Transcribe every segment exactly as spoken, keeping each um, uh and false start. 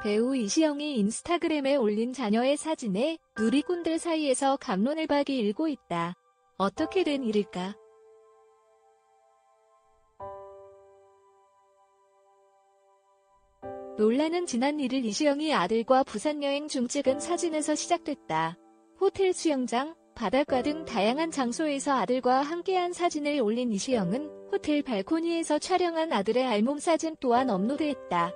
배우 이시영이 인스타그램에 올린 자녀의 사진에 누리꾼들 사이에서 갑론을박이 일고 있다. 어떻게 된 일일까? 논란은 지난 일 일 이시영이 아들과 부산 여행 중 찍은 사진에서 시작됐다. 호텔 수영장, 바닷가 등 다양한 장소에서 아들과 함께한 사진을 올린 이시영은 호텔 발코니에서 촬영한 아들의 알몸 사진 또한 업로드했다.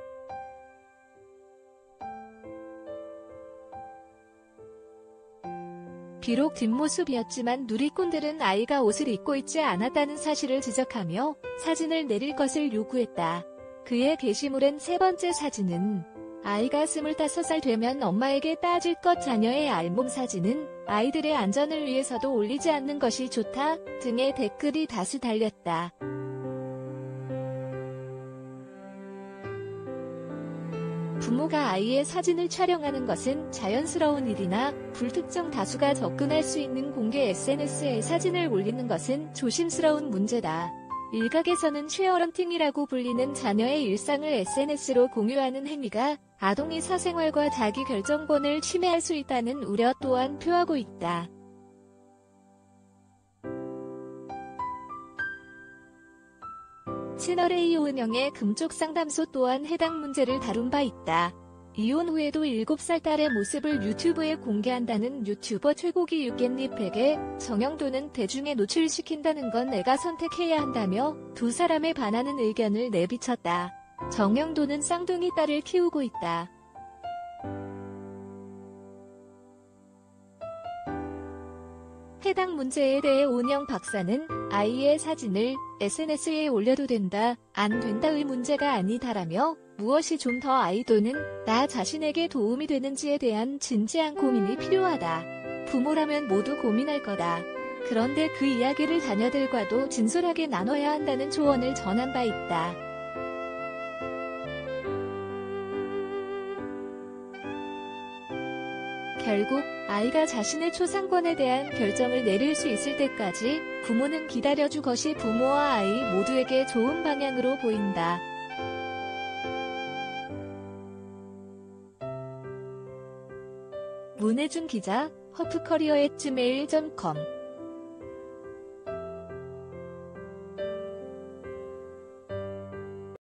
비록 뒷모습이었지만 누리꾼들은 아이가 옷을 입고 있지 않았다는 사실을 지적하며 사진을 내릴 것을 요구했다. 그의 게시물엔 세 번째 사진은 아이가 스물다섯 살 되면 엄마에게 따질 것, 자녀의 알몸 사진은 아이들의 안전을 위해서도 올리지 않는 것이 좋다 등의 댓글이 다수 달렸다. 부모가 아이의 사진을 촬영하는 것은 자연스러운 일이나 불특정 다수가 접근할 수 있는 공개 에스엔에스에 사진을 올리는 것은 조심스러운 문제다. 일각에서는 쉐어런팅이라고 불리는 자녀의 일상을 에스엔에스로 공유하는 행위가 아동의 사생활과 자기 결정권을 침해할 수 있다는 우려 또한 표하고 있다. 채널A 운영의 금쪽 상담소 또한 해당 문제를 다룬 바 있다. 이혼 후에도 일곱 살 딸의 모습을 유튜브에 공개한다는 유튜버 최고기 육갯잎에게 정영도는 대중에 노출시킨다는 건 내가 선택해야 한다며 두 사람에 반하는 의견을 내비쳤다. 정영도는 쌍둥이 딸을 키우고 있다. 해당 문제에 대해 온영 박사는 아이의 사진을 에스엔에스에 올려도 된다, 안 된다의 문제가 아니다라며 무엇이 좀 더 아이 또는 나 자신에게 도움이 되는지에 대한 진지한 고민이 필요하다. 부모라면 모두 고민할 거다. 그런데 그 이야기를 자녀들과도 진솔하게 나눠야 한다는 조언을 전한 바 있다. 결국 아이가 자신의 초상권에 대한 결정을 내릴 수 있을 때까지 부모는 기다려주 것이 부모와 아이 모두에게 좋은 방향으로 보인다. 문혜준 기자, 허프커리어 앳 지메일 닷 컴